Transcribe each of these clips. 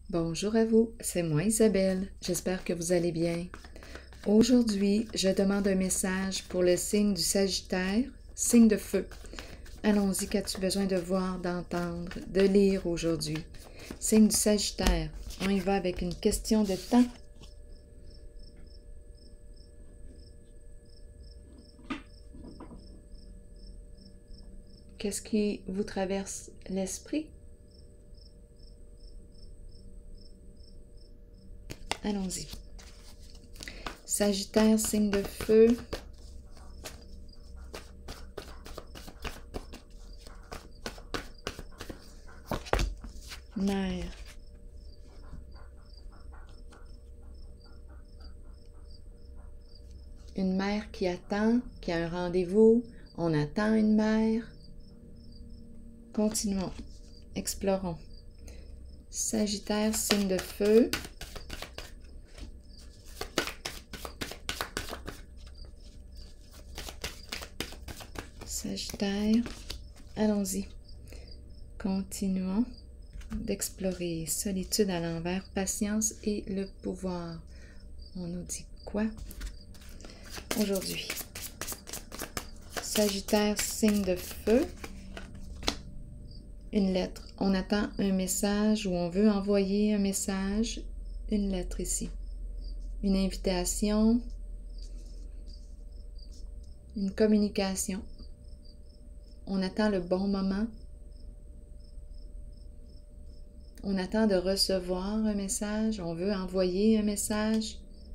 Bonjour à vous, c'est moi Isabelle, j'espère que vous allez bien. Aujourd'hui, je demande un message pour le signe du Sagittaire, signe de feu. Allons-y, qu'as-tu besoin de voir, d'entendre, de lire aujourd'hui? Signe du Sagittaire, on y va avec une question de temps. Qu'est-ce qui vous traverse l'esprit? Allons-y. Sagittaire, signe de feu. Mère. Une mère qui attend, qui a un rendez-vous. On attend une mère. Continuons. Explorons. Sagittaire, signe de feu. Sagittaire, allons-y. Continuons d'explorer. Solitude à l'envers, patience et le pouvoir. On nous dit quoi aujourd'hui? Sagittaire, signe de feu. Une lettre. On attend un message ou on veut envoyer un message. Une lettre ici. Une invitation. Une communication. On attend le bon moment. On attend de recevoir un message. On veut envoyer un message.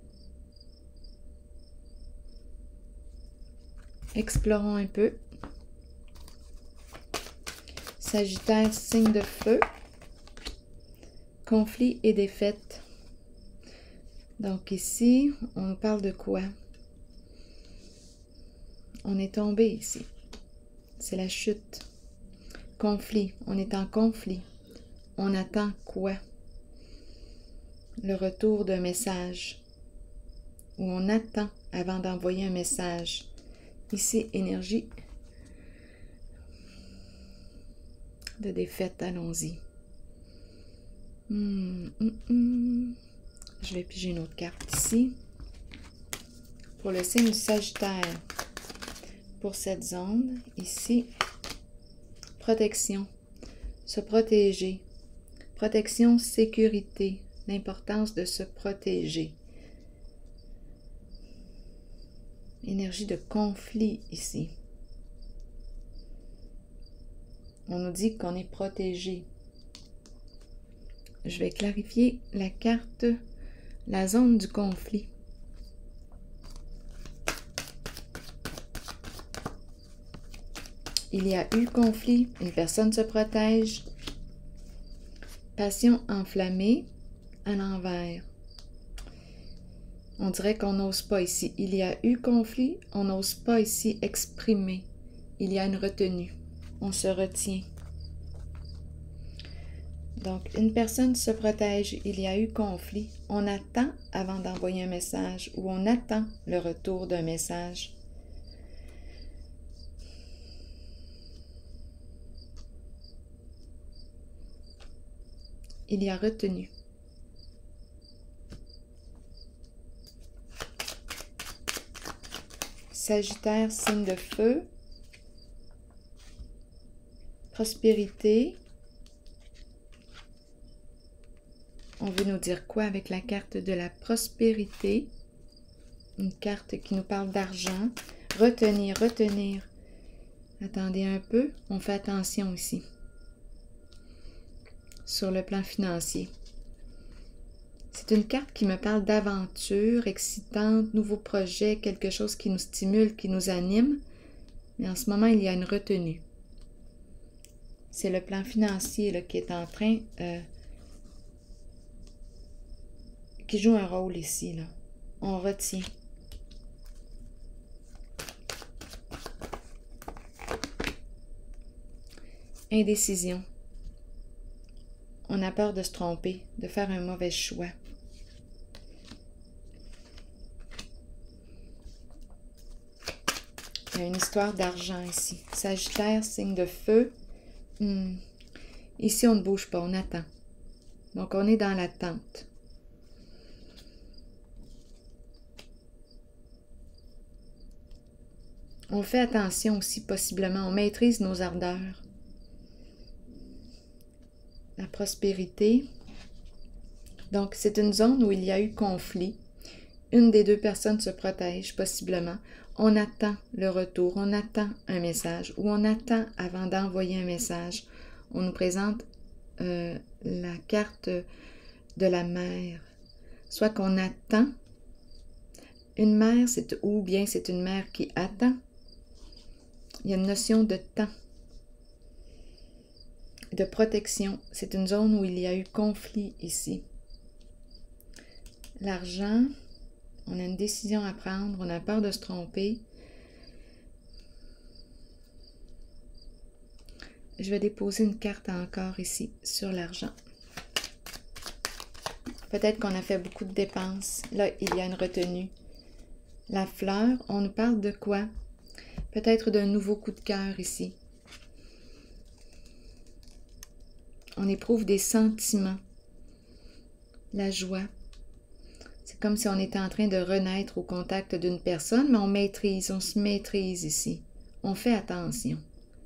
Explorons un peu. Sagittaire, signe de feu. Conflit et défaite. Donc ici, on nous parle de quoi? On est tombé ici. C'est la chute. Conflit. On est en conflit. On attend quoi? Le retour d'un message. Ou on attend avant d'envoyer un message. Ici, énergie de défaite. Allons-y. Je vais piger une autre carte ici. Pour le signe du Sagittaire. Pour cette zone, ici, protection, se protéger, protection, sécurité, l'importance de se protéger. Énergie de conflit ici. On nous dit qu'on est protégé. Je vais clarifier la carte, la zone du conflit. Il y a eu conflit, une personne se protège. Passion enflammée à l'envers. On dirait qu'on n'ose pas ici. Il y a eu conflit, on n'ose pas ici exprimer. Il y a une retenue. On se retient. Donc, une personne se protège, il y a eu conflit. On attend avant d'envoyer un message ou on attend le retour d'un message. Il y a retenu. Sagittaire, signe de feu. Prospérité. On veut nous dire quoi avec la carte de la prospérité? Une carte qui nous parle d'argent. Retenir, retenir. Attendez un peu, on fait attention ici. Sur le plan financier. C'est une carte qui me parle d'aventure excitante, nouveaux projets, quelque chose qui nous stimule, qui nous anime. Mais en ce moment, il y a une retenue. C'est le plan financier là, qui est en train... qui joue un rôle ici. Là. On retient. Indécision. On a peur de se tromper, de faire un mauvais choix. Il y a une histoire d'argent ici. Sagittaire, signe de feu. Ici, on ne bouge pas, on attend. Donc, on est dans l'attente. On fait attention aussi, possiblement. On maîtrise nos ardeurs. La prospérité. Donc, c'est une zone où il y a eu conflit. Une des deux personnes se protège, possiblement. On attend le retour, on attend un message, ou on attend avant d'envoyer un message. On nous présente la carte de la mère. Soit qu'on attend. Une mère, ou bien c'est une mère qui attend. Il y a une notion de temps, de protection. C'est une zone où il y a eu conflit ici. L'argent, on a une décision à prendre, on a peur de se tromper. Je vais déposer une carte encore ici sur l'argent. Peut-être qu'on a fait beaucoup de dépenses. Là, il y a une retenue. La fleur, on nous parle de quoi? Peut-être d'un nouveau coup de cœur ici. On éprouve des sentiments. La joie. C'est comme si on était en train de renaître au contact d'une personne, mais on se maîtrise ici. On fait attention.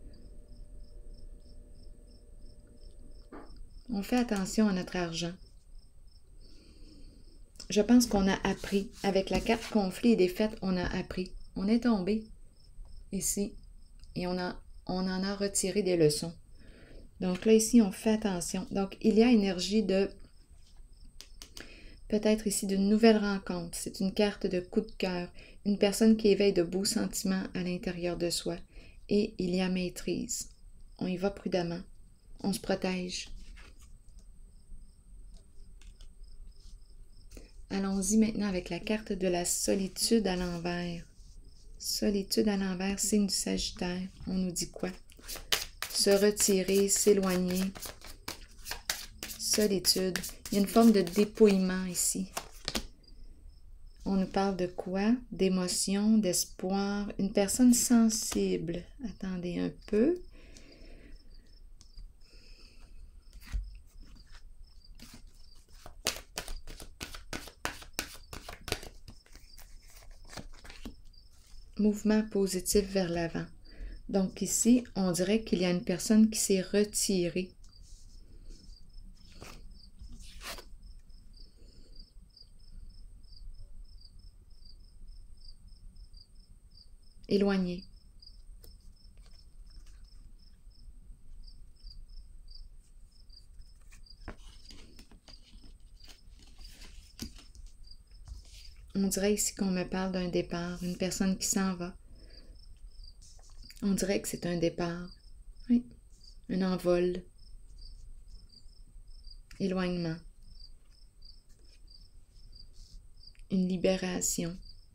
On fait attention à notre argent. Je pense qu'on a appris. Avec la carte conflit et défaite, on a appris. On est tombé ici et on en a retiré des leçons. Donc là, ici, on fait attention. Donc, il y a énergie de, peut-être ici, d'une nouvelle rencontre. C'est une carte de coup de cœur. Une personne qui éveille de beaux sentiments à l'intérieur de soi. Et il y a maîtrise. On y va prudemment. On se protège. Allons-y maintenant avec la carte de la solitude à l'envers. Solitude à l'envers, signe du Sagittaire. On nous dit quoi? Se retirer, s'éloigner. Solitude. Il y a une forme de dépouillement ici. On nous parle de quoi? D'émotion, d'espoir. Une personne sensible. Attendez un peu. Mouvement positif vers l'avant. Donc ici, on dirait qu'il y a une personne qui s'est retirée. Éloignée. On dirait ici qu'on me parle d'un départ, une personne qui s'en va. On dirait que c'est un départ. Oui, un envol. Éloignement. Une libération.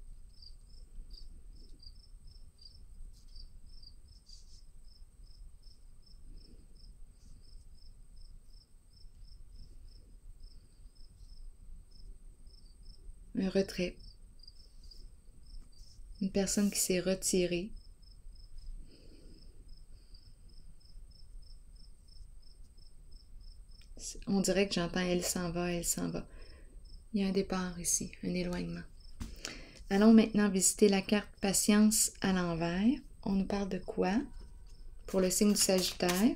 Un retrait. Une personne qui s'est retirée. On dirait que j'entends « elle s'en va, elle s'en va ». Il y a un départ ici, un éloignement. Allons maintenant visiter la carte Patience à l'envers. On nous parle de quoi? Pour le signe du Sagittaire.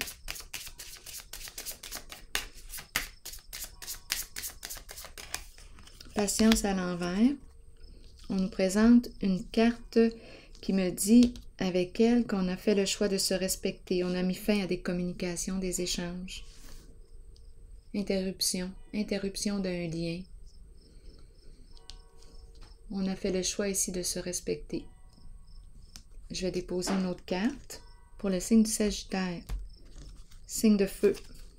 Patience à l'envers. On nous présente une carte qui me dit avec elle qu'on a fait le choix de se respecter. On a mis fin à des communications, des échanges. Interruption. Interruption d'un lien. On a fait le choix ici de se respecter. Je vais déposer une autre carte pour le signe du Sagittaire. Signe de feu.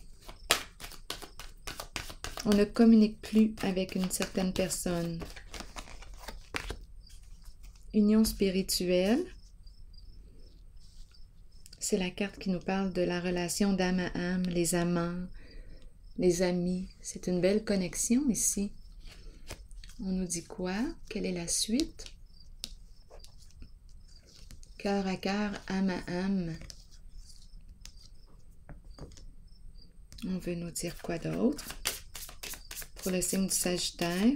On ne communique plus avec une certaine personne. Union spirituelle. C'est la carte qui nous parle de la relation d'âme à âme, les amants, les amis. C'est une belle connexion ici. On nous dit quoi? Quelle est la suite? Cœur à cœur, âme à âme. On veut nous dire quoi d'autre? pour le signe du Sagittaire.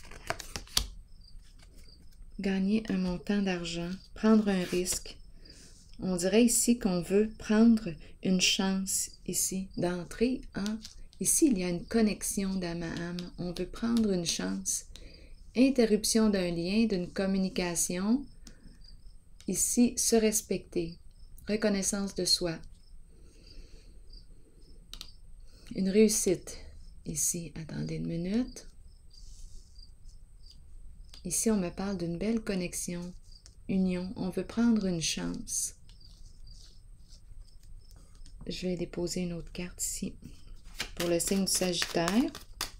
Gagner un montant d'argent, prendre un risque. On dirait ici qu'on veut prendre une chance ici d'entrer en... Ici, il y a une connexion d'âme à âme. On veut prendre une chance. Interruption d'un lien, d'une communication. Ici, se respecter. Reconnaissance de soi. Une réussite. Ici, attendez une minute. Ici, on me parle d'une belle connexion, union. On veut prendre une chance. Je vais déposer une autre carte ici pour le signe du Sagittaire.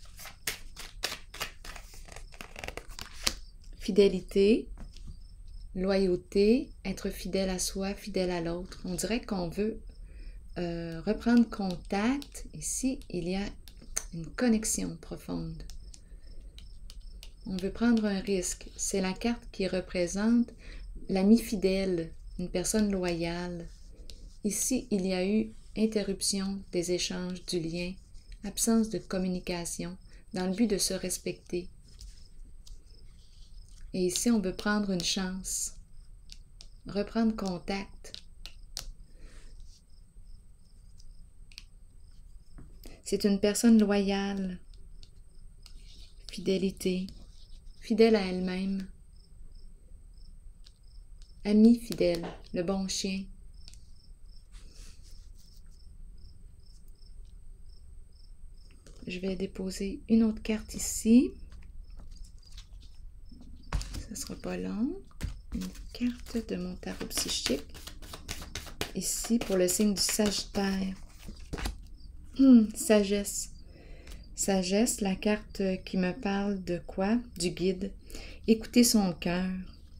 Fidélité, loyauté, être fidèle à soi, fidèle à l'autre. On dirait qu'on veut reprendre contact. Ici, il y a une connexion profonde. On veut prendre un risque. C'est la carte qui représente l'ami fidèle, une personne loyale. Ici, il y a eu interruption des échanges, du lien, absence de communication, dans le but de se respecter. Et ici, on veut prendre une chance, reprendre contact. C'est une personne loyale, fidélité, fidèle à elle-même, ami fidèle, le bon chien. Je vais déposer une autre carte ici. Ça ne sera pas long. Une carte de mon tarot psychique. Ici, pour le signe du Sagittaire. Sagesse. Sagesse, la carte qui me parle de quoi? Du guide. Écouter son cœur.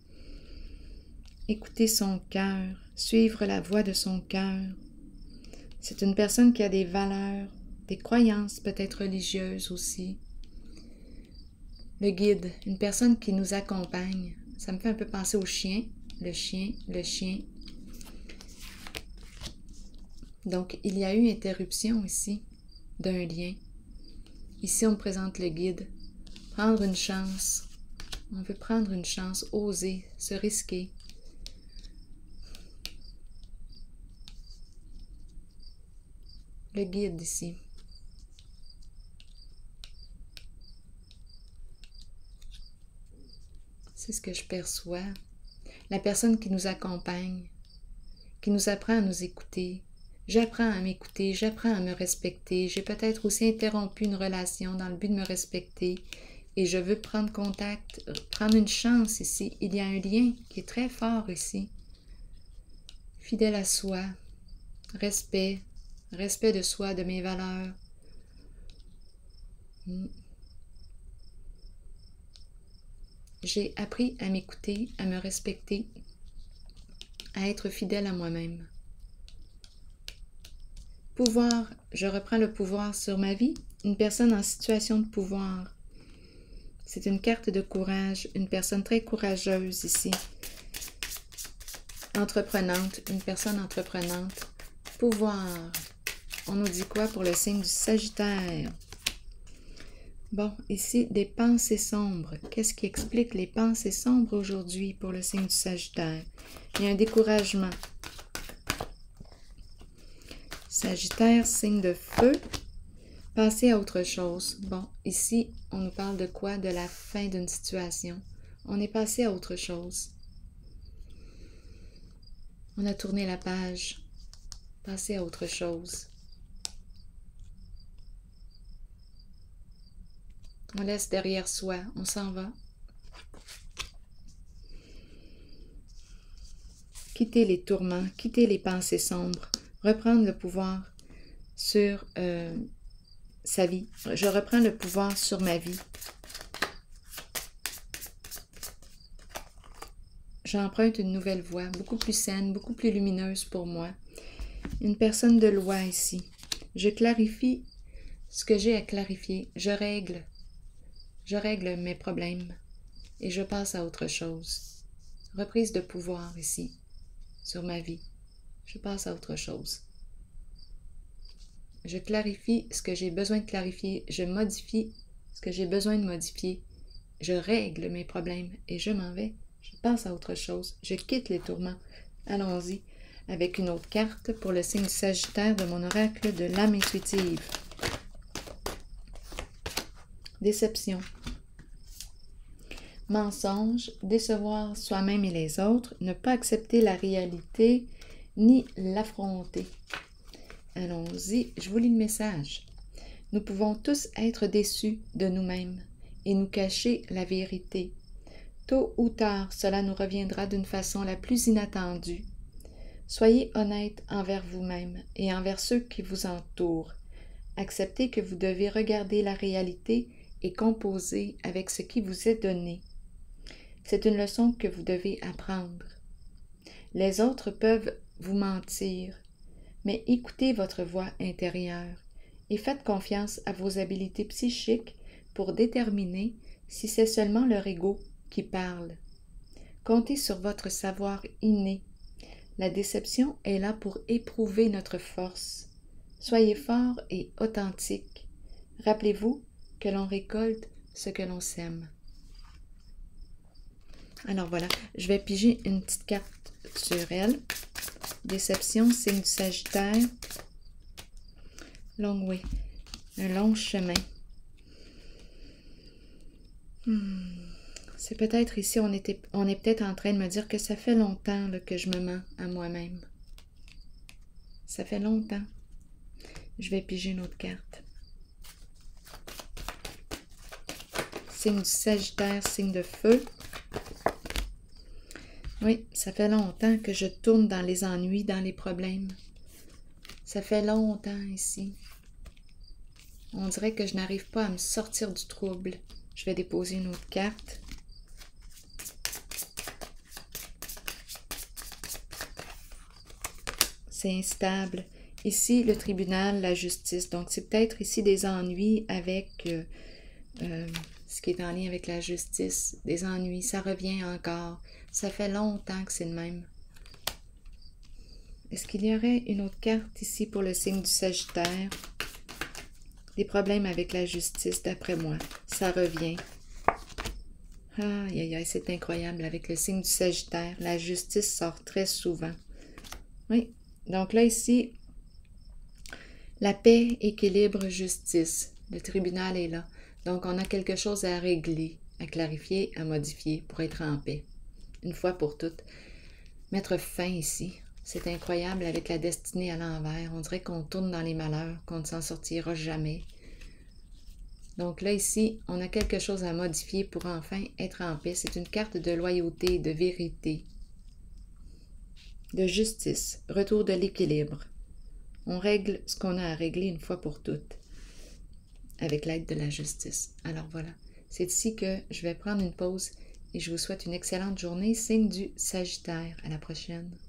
Écouter son cœur. Suivre la voie de son cœur. C'est une personne qui a des valeurs, des croyances peut-être religieuses aussi. Le guide, une personne qui nous accompagne. Ça me fait un peu penser au chien. Le chien, le chien. Donc, il y a eu interruption ici d'un lien. Ici, on me présente le guide. Prendre une chance. On veut prendre une chance, oser, se risquer. Le guide ici. C'est ce que je perçois. La personne qui nous accompagne, qui nous apprend à nous écouter. J'apprends à m'écouter, j'apprends à me respecter. J'ai peut-être aussi interrompu une relation dans le but de me respecter et je veux prendre contact, prendre une chance ici. Il y a un lien qui est très fort ici. Fidèle à soi, respect, respect de soi, de mes valeurs. J'ai appris à m'écouter, à me respecter, à être fidèle à moi-même. Pouvoir, je reprends le pouvoir sur ma vie. Une personne en situation de pouvoir. C'est une carte de courage, une personne très courageuse ici. Entreprenante, une personne entreprenante. Pouvoir. On nous dit quoi pour le signe du Sagittaire? Bon, ici, des pensées sombres. Qu'est-ce qui explique les pensées sombres aujourd'hui pour le signe du Sagittaire? Il y a un découragement. Sagittaire, signe de feu. Passer à autre chose. Bon, ici, on nous parle de quoi? De la fin d'une situation. On est passé à autre chose. On a tourné la page. Passer à autre chose. On laisse derrière soi. On s'en va. Quitter les tourments, quitter les pensées sombres. Reprendre le pouvoir sur sa vie. Je reprends le pouvoir sur ma vie. J'emprunte une nouvelle voie, beaucoup plus saine, beaucoup plus lumineuse pour moi. Une personne de loi ici. Je clarifie ce que j'ai à clarifier. Je règle mes problèmes et je passe à autre chose. Reprise de pouvoir ici, sur ma vie. Je passe à autre chose. Je clarifie ce que j'ai besoin de clarifier. Je modifie ce que j'ai besoin de modifier. Je règle mes problèmes et je m'en vais. Je passe à autre chose. Je quitte les tourments. Allons-y avec une autre carte pour le signe du Sagittaire de mon oracle de l'âme intuitive. Déception. Mensonge, décevoir soi-même et les autres, ne pas accepter la réalité ni l'affronter. Allons-y, je vous lis le message. Nous pouvons tous être déçus de nous-mêmes et nous cacher la vérité. Tôt ou tard, cela nous reviendra d'une façon la plus inattendue. Soyez honnête envers vous-même et envers ceux qui vous entourent. Acceptez que vous devez regarder la réalité et composer avec ce qui vous est donné. C'est une leçon que vous devez apprendre. Les autres peuvent vous mentir, mais écoutez votre voix intérieure et faites confiance à vos habiletés psychiques pour déterminer si c'est seulement leur ego qui parle. Comptez sur votre savoir inné. La déception est là pour éprouver notre force. Soyez fort et authentique. Rappelez-vous que l'on récolte ce que l'on sème. Alors voilà, je vais piger une petite carte sur elle. Déception, signe du Sagittaire. Long way, un long chemin. C'est peut-être ici, on est peut-être en train de me dire que ça fait longtemps là, que je me mens à moi-même. Ça fait longtemps. Je vais piger une autre carte. Signe du Sagittaire, signe de feu. Oui, ça fait longtemps que je tourne dans les ennuis, dans les problèmes. Ça fait longtemps ici. On dirait que je n'arrive pas à me sortir du trouble. Je vais déposer une autre carte. C'est instable. Ici, le tribunal, la justice. Donc, c'est peut-être ici des ennuis avec ce qui est en lien avec la justice. Des ennuis, ça revient encore. Ça fait longtemps que c'est le même. Est-ce qu'il y aurait une autre carte ici pour le signe du Sagittaire? Des problèmes avec la justice, d'après moi. Ça revient. Aïe, aïe, aïe, c'est incroyable. Avec le signe du Sagittaire, la justice sort très souvent. Oui. Donc là, ici, la paix, équilibre, justice. Le tribunal est là. Donc, on a quelque chose à régler, à clarifier, à modifier pour être en paix. Une fois pour toutes. Mettre fin ici. C'est incroyable avec la destinée à l'envers. On dirait qu'on tourne dans les malheurs, qu'on ne s'en sortira jamais. Donc là, ici, on a quelque chose à modifier pour enfin être en paix. C'est une carte de loyauté, de vérité, de justice, retour de l'équilibre. On règle ce qu'on a à régler une fois pour toutes, avec l'aide de la justice. Alors voilà, c'est ici que je vais prendre une pause et je vous souhaite une excellente journée, signe du Sagittaire. À la prochaine.